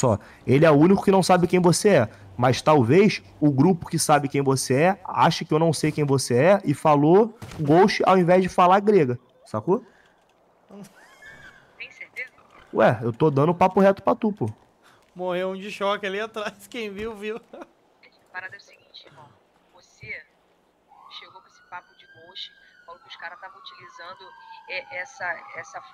só. Ele é o único que não sabe quem você é. Mas talvez o grupo que sabe quem você é ache que eu não sei quem você é e falou Ghost ao invés de falar grega. Sacou? Tem certeza? Ué, eu tô dando papo reto pra tu, pô. Morreu um de choque ali atrás. Quem viu, viu. A parada é o seguinte, irmão. Você chegou com esse papo de ghost, falou que os caras estavam utilizando essa